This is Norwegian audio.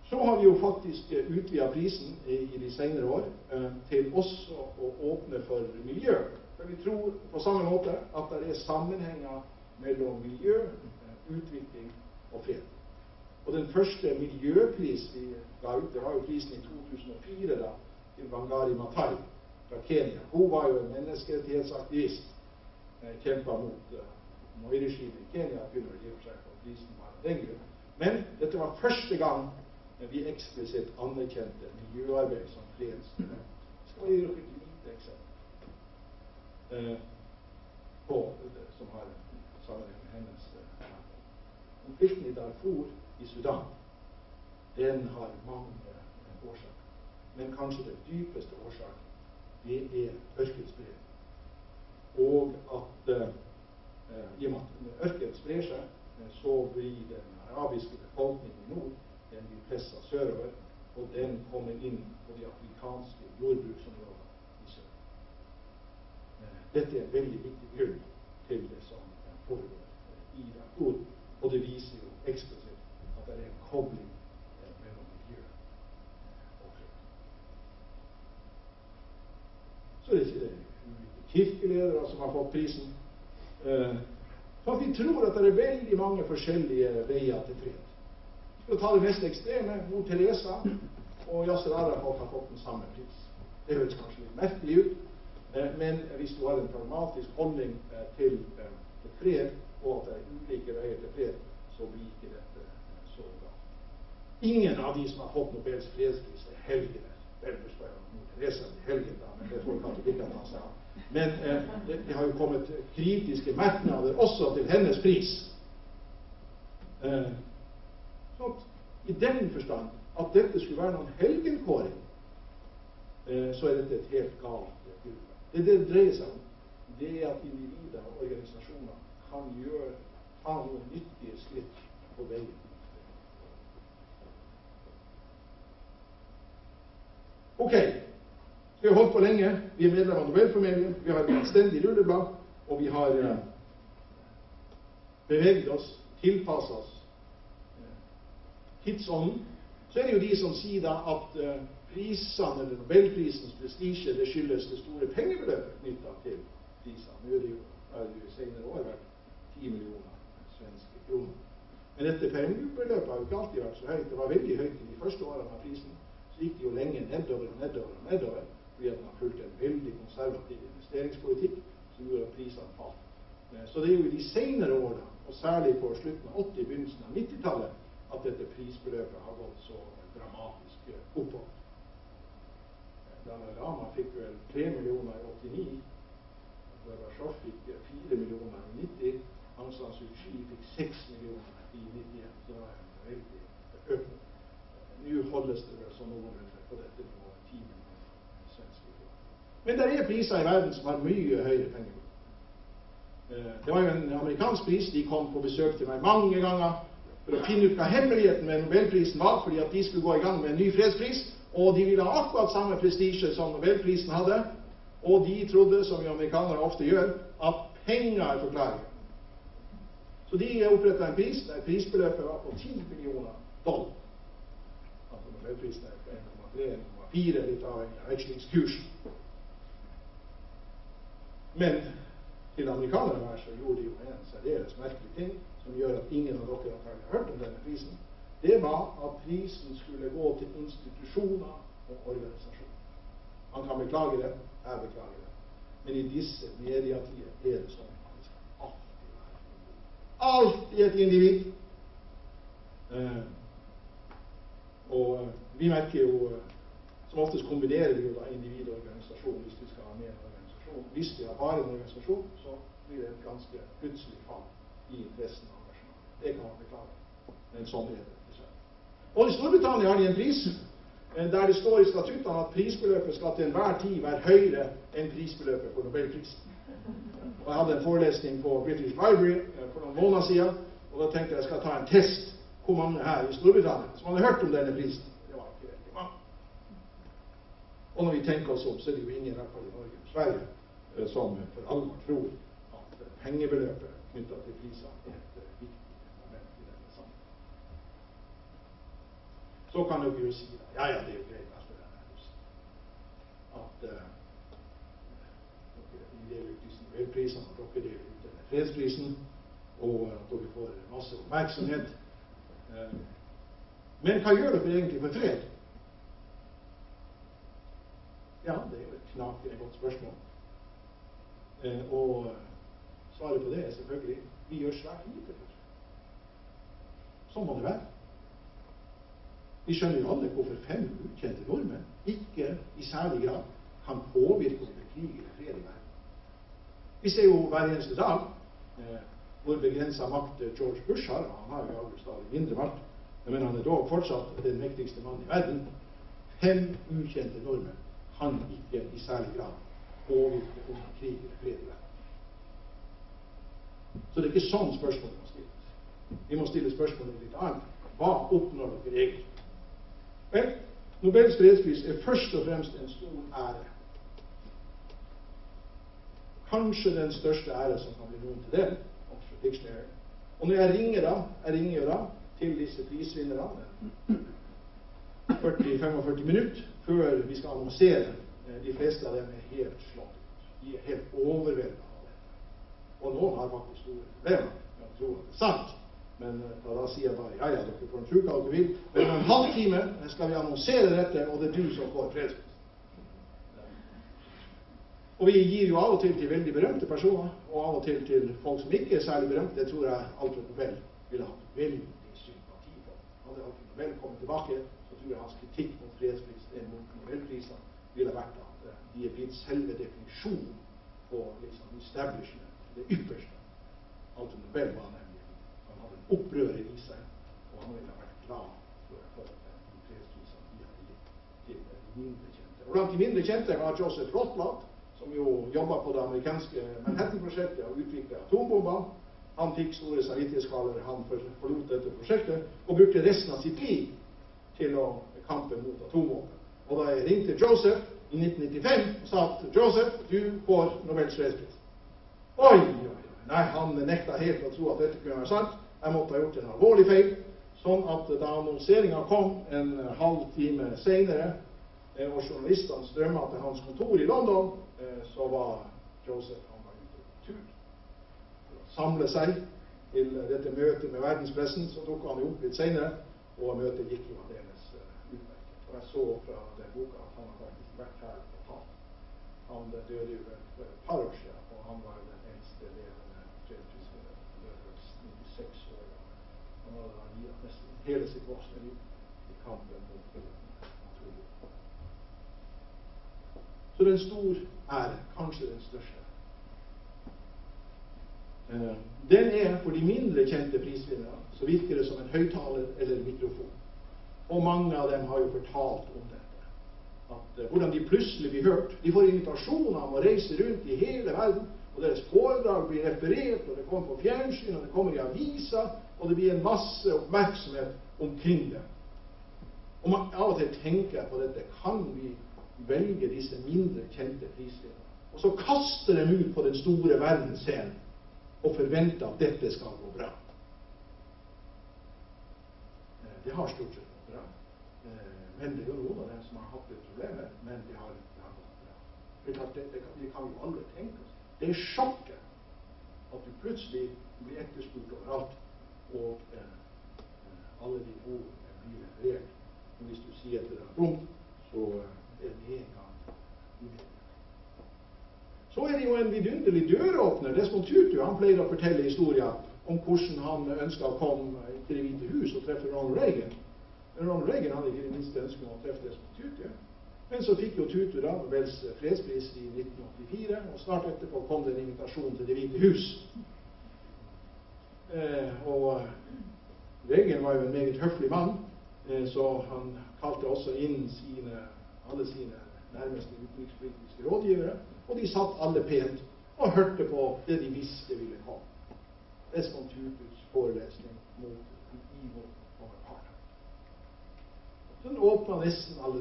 Så har vi jo faktisk utvidet prisen i de senere år til også å åpne for miljø. For vi tror på samme måte at det er sammenhenger mellom miljø, utvikling og fred. Og den første miljøpris vi ga ut, det var jo prisen i 2004 da, til Wangari Maathai fra Kenya. Hun var jo en menneskerettighetsaktivist, kjempet mot Moi-regimet i Kenya, kunne vel i og for seg få prisen bare av den grunn. Men dette var første gang vi eksplisitt anerkjente miljøarbeid som fredsprosjekt. Skal vi gi dere et lite eksempel på det som har sammenheng med hennes konflikten i Darfur i Sudan. Den har mange årsaker. Men kanskje den dypeste årsaken, det er ørkenspredning. Og at i og med at ørken sprer seg, så blir den arabiske befolkningen i nord, den blir presset sørover, og den kommer inn på de afrikanske jordbruksområdene i sør. Dette er en veldig viktig grunn til det som foregår i Darfur, og det viser jo eksplisitt at det er en kobling mellom miljø og fred. Så er det ikke det ulike kirkeledere som har fått prisen. For at vi tror at det er veldig mange forskjellige veier til fred. For å ta det mest ekstreme, Mor Teresa og Yasser Arafat har fått den samme pris. Det høres kanskje litt merkelig ut, men hvis du har en pragmatisk holdning til fred, og at det er ulike veier til fred, så blir ikke dette så bra. Ingen av de som har fått Nobels fredspris er helgener. Vel, du skal jo Mor Teresa bli helgen da, men det får katolikker ta seg av. Men det har jo kommet kritiske merknader også til hennes pris. Så i den forstand at dette skulle være noen helgenkåring, så er dette et helt galt grunnlag. Det dreier seg om, det er at individer og organisasjoner kan ta noen nyttige skritt på veien. Ok, vi har holdt på lenge, vi er medlem av Nobelfamilien, vi har et anstendig rulleblad, og vi har beveget oss, tilpasset oss tidsånden. Så er det jo de som sier da at prisene, eller Nobelprisens prestisje, det skyldes det store pengebeløpet knyttet til prisene. Nå er det jo i senere år vært 10 millioner svenske kroner. Men dette pengebeløpet har jo ikke alltid vært så høyt. Det var veldig høyt i de første årene av prisen. Så gikk det jo lenge nedover, fordi at man fulgte en veldig konservativ investeringspolitikk som gjorde at prisene falt. Så det er jo i de senere årene, og særlig på slutten av 80, begynnelsen av 90-tallet, at dette prisbeløpet har gått så dramatisk oppover. Dalai Lama fikk vel 3 millioner i 89, Gorbatsjov fikk 4 millioner i 90, Aung San Suu Kyi fikk 6 millioner i 91, så det var en veldig økning. Nå holdes det vel som noenlunde på dette nivået 10 millioner svenske kroner. Men det er priser i verden som har mye høyere penger. Det var jo en amerikansk pris, de kom på besøk til meg mange ganger for å finne ut hva hemmeligheten med Nobelprisen var, fordi at de skulle gå i gang med en ny fredspris, og de ville ha akkurat samme prestisje som Nobelprisen hadde, og de trodde, som vi amerikanere ofte gjør, at penger er forklaringen. Så de opprettet en pris, der prisbeløpet var på $10 millioner. Altså Nobelprisen er på 1,3-1,4, litt avhengig av vekslingskursen. Men til amerikanere her så gjorde de jo en særdeles merkelig ting, som gjør at ingen av dere har hørt om denne prisen. Det var at prisen skulle gå til institusjoner og organisasjoner. Man kan beklage det, jeg beklager det. Men i disse mediatider er det sånn at det skal alltid et individ. Og vi merker jo, som oftest kombinerer vi jo da individ og organisasjon hvis vi skal ha med en organisasjon. Hvis vi har bare en organisasjon, så blir det et ganske plutselig fall i interessen og engasjement. Det kan man beklage. Men sånn er det. Og i Storbritannia har de en pris der det står i statuttene at prisbeløpet skal til enhver tid være høyere enn prisbeløpet for Nobelprisen. Og jeg hadde en forelesning på British Library for noen måneder siden, og da tenkte jeg skal ta en test hvor mange her i Storbritannia som hadde hørt om denne prisen. Det var ikke veldig mange. Og når vi tenker oss om, så er det jo ingen i hvert fall i Norge og Sverige som for alvor tror at pengebeløpet knyttet til prisene er et viktig moment i denne sammenhengen. Så Så kan dere jo si ja, ja, det er jo greit at dere deler ut disse Nobelprisene, at dere deler ut denne fredsprisen, og at dere får masse oppmerksomhet. Men hva gjør dere egentlig for fred? Ja, det er jo et knakende godt spørsmål. Og svaret på det er selvfølgelig vi gjør svært lite for fred. Sånn må det være. Vi skjønner jo alle hvorfor 5 ukjente nordmenn ikke i særlig grad kan påvirke om det krig eller fred i verden. Vi ser jo hver eneste dag hvor begrenset makt George Bush har. Han har jo aldri stadig mindre makt, men han er dog fortsatt den mektigste mannen i verden. 5 ukjente nordmenn kan ikke i særlig grad påvirke om krig eller fred i verden. Så det er ikke sånn spørsmålet må stilles. Vi må stille spørsmålet litt annet. Hva oppnår dere egentlig? Vel, Nobels fredspris er først og fremst en stor ære. Kanskje den største ære som kan bli noen til det. Og når jeg ringer da til disse prisvinnerne 40-45 minutter før vi skal annonsere. De fleste av dem er helt slått ut. De er helt overveldet av dette. Og noen har faktisk store problemer med å tro at det er sant. Men da sier jeg bare, ja, dere får tro hva dere vil. Men om en halvtime skal vi annonsere dette, og det er du som får fredspris. Og vi gir jo av og til veldig berømte personer, og av og til folk som ikke er særlig berømte. Det tror jeg Alfred Nobel ville hatt veldig sympati på. Hadde Alfred Nobel kommet tilbake, så tror jeg hans kritikk mot fredsprisen, mot Nobelprisen, ville vært at de er blitt selve definisjonen på liksom establishment, det ypperste. Alfred Nobel var nemlig opprøret i seg, og han ville ha vært glad for at de fredsprisene de hadde gitt til de mindre kjente. Og blant de mindre kjente var Joseph Rotblat, som jo jobbet på det amerikanske Manhattan-prosjektet og utviklet atombomber. Han fikk store samvittighetskvaler, han forlot dette prosjektet, og brukte resten av sitt liv til å kampe mot atombomber. Og da jeg ringte Joseph i 1995 og sa at Joseph, du får Nobels fredspris. Oi! Nei, han nekta helt å tro at dette kunne være sant. Jeg måtte ha gjort en alvorlig feil, sånn at da annonseringen kom en halv time senere, og journalistene strømmet til hans kontor i London, så var Joseph ute på tur. For å samle seg til dette møtet med verdenspressen, så tok han jo opp litt senere, og møtet gikk jo aldeles utmerket. Og jeg så fra den boka at han har faktisk vært her og talt. Han døde jo for et par år siden, og han var den eneste levende fredsprisvinner. Han døde 96 år gammel. Han hadde gitt nesten hele sitt voksne liv i kampen mot atombomber. Så det er en stor ære, kanskje den største. Den er for de mindre kjente prisvinnere, så virker det som en høyttaler eller en mikrofon. Og mange av dem har jo fortalt om dette. At hvordan de plutselig blir hørt. De får invitasjoner om å reise rundt i hele verden, og deres foredrag blir referert, og det kommer på fjernsyn, og det kommer i aviser, og det blir en masse oppmerksomhet omkring dem. Og man av og til tenker på dette, kan vi velge disse mindre kjente prisvinnere, og så kaster dem ut på den store verdensscenen og forventer at dette skal gå bra. Det har stort sett gått bra. Men det er jo noen av dem som har hatt litt problemer, men det har gått bra. Det kan jo alle tenke oss. Det er sjokket at du plutselig blir etterspurt overalt, og alle de ordene blir referert. Men hvis du sier til deg dumt, så er det en gang uvillig. Så er det jo en vidunderlig døråpner. Desmond Tutu, han pleier å fortelle historier om hvordan han ønsket å komme til Det hvite hus og treffe Ronald Reagan. Men Ronald Reagan hadde ikke det minste ønske om å treffe Desmond Tutu. Men så fikk jo Tutu da Nobels fredspris i 1984, og snart etterpå kom det en invitasjon til Det hvite hus. Og Reagan var jo en meget høflig mann, så han kalte også inn alle sine nærmeste utenrikspolitiske rådgivere, og de satt alle pent og hørte på det de visste ville komme. Desmond Tutus forelesning mot evil of apartheid. Så den åpnet nesten alle